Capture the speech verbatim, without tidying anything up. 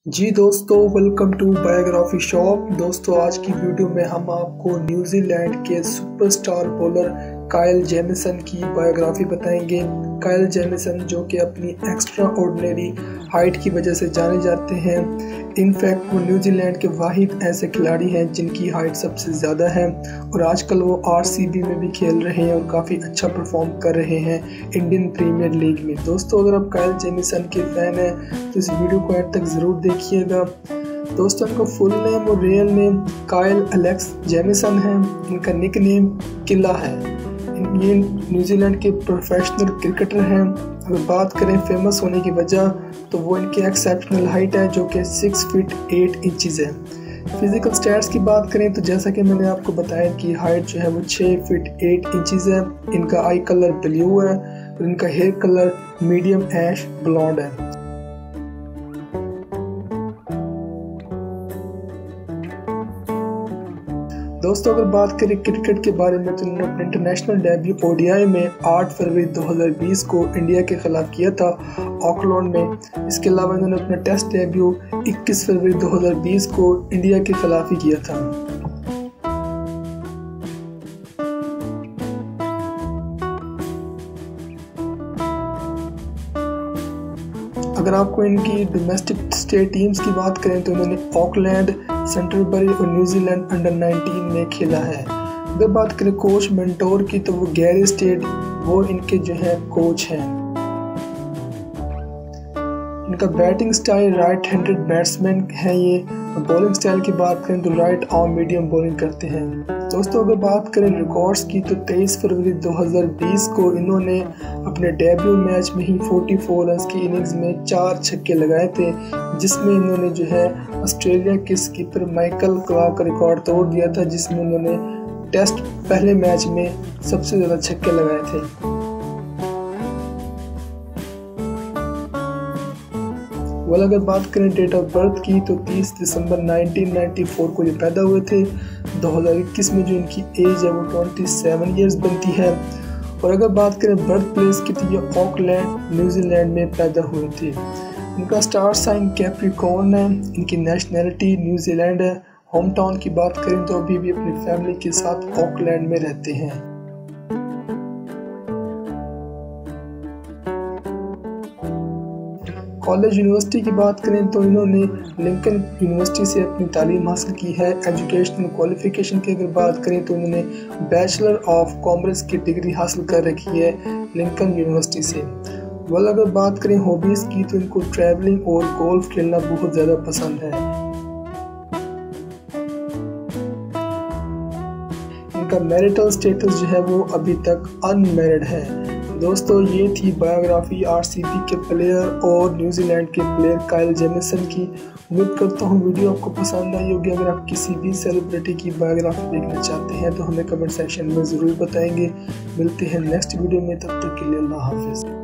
जी दोस्तों, welcome to biography shop. दोस्तों, आज की वीडियो में हम आपको न्यूजीलैंड के सुपरस्टार बॉलर काइल जेमिसन की बायोग्राफी बताएंगे। काइल जेमिसन जो कि अपनी एक्स्ट्रा ऑर्डिनरी हाइट की वजह से जाने जाते हैं। इनफैक्ट वो न्यूजीलैंड के वाहिद ऐसे खिलाड़ी हैं जिनकी हाइट सबसे ज़्यादा है और आजकल वो आरसीबी में भी खेल रहे हैं और काफ़ी अच्छा परफॉर्म कर रहे हैं इंडियन प्रीमियर लीग में। दोस्तों, अगर आप काइल जेमिसन के फ़ैन हैं तो इस वीडियो को एंड तक ज़रूर देखिएगा। दोस्तों, इनका फुल नेम और real name Kyle Alex Jamieson है। इनका निक नेम किला है। ये न्यूजीलैंड के प्रोफेशनल क्रिकेटर हैं। अगर बात करें फेमस होने की वजह तो वो इनकी एक्सेप्शनल हाइट है जो कि सिक्स फीट एट इंचज़ है। फिजिकल स्टैट्स की बात करें तो जैसा कि मैंने आपको बताया कि हाइट जो है वो छः फीट एट इंचज़ है। इनका आई कलर ब्लू है और इनका hair colour medium ash blonde है। दोस्तों, अगर बात करें क्रिकेट के बारे में तो इन्होंने अपने इंटरनेशनल डेब्यू ओडीआई में आठ फरवरी दो हज़ार बीस को इंडिया के खिलाफ किया था ऑकलैंड में। इसके अलावा इन्होंने अपना टेस्ट डेब्यू इक्कीस फरवरी दो हज़ार बीस को इंडिया के खिलाफ ही किया था। अगर आपको इनकी डोमेस्टिक स्टेट टीम्स की बात करें तो इन्होंने ऑकलैंड, सेंटरबरी और न्यूजीलैंड अंडर नाइनटीन में खेला है। अगर बात करें कोच मेंटोर की तो वो गैरी स्टेट वो इनके जो है कोच हैं। इनका batting style right handed batsman है ये। बॉलिंग स्टाइल की बात करें तो राइट आर्म मीडियम बॉलिंग करते हैं। दोस्तों, अगर बात करें रिकॉर्ड्स की तो तेईस फरवरी दो हज़ार बीस को इन्होंने अपने डेब्यू मैच में ही चौवालीस रन की इनिंग्स में चार छक्के लगाए थे, जिसमें इन्होंने जो है ऑस्ट्रेलिया के स्कीपर माइकल क्लार्क का रिकॉर्ड तोड़ दिया था, जिसमें उन्होंने टेस्ट पहले मैच में सबसे ज़्यादा छक्के लगाए थे। वाल अगर बात करें डेट ऑफ बर्थ की तो तीस दिसंबर उन्नीस सौ चौरानवे को ये पैदा हुए थे। दो हज़ार इक्कीस में जो इनकी एज है वो सत्ताईस इयर्स बनती है। और अगर बात करें बर्थ प्लेस की तो ये ऑकलैंड न्यूजीलैंड में पैदा हुए थे। इनका स्टार साइन कैप्रिकॉर्न है। इनकी नेशनैलिटी न्यूजीलैंड है। होम टाउन की बात करें तो अभी भी अपनी फैमिली के साथ ऑकलैंड में रहते हैं। कॉलेज यूनिवर्सिटी की बात करें तो इन्होंने लिंकन यूनिवर्सिटी से अपनी तालीम हासिल की है। एजुकेशनल क्वालिफिकेशन की अगर बात करें तो इन्होंने बैचलर ऑफ कॉमर्स की डिग्री हासिल कर रखी है लिंकन यूनिवर्सिटी से। वल अगर बात करें हॉबीज़ की तो इनको ट्रैवलिंग और गोल्फ खेलना बहुत ज़्यादा पसंद है। इनका मैरिटल स्टेटस जो है वो अभी तक अनमैरिड है। दोस्तों, ये थी बायोग्राफी आरसीबी के प्लेयर और न्यूजीलैंड के प्लेयर काइल जेमिसन की। उम्मीद करता हूँ वीडियो आपको पसंद आई होगी। अगर आप किसी भी सेलिब्रिटी की बायोग्राफी देखना चाहते हैं तो हमें कमेंट सेक्शन में ज़रूर बताएंगे। मिलते हैं नेक्स्ट वीडियो में, तब तक के लिए अल्लाह हाफिज़।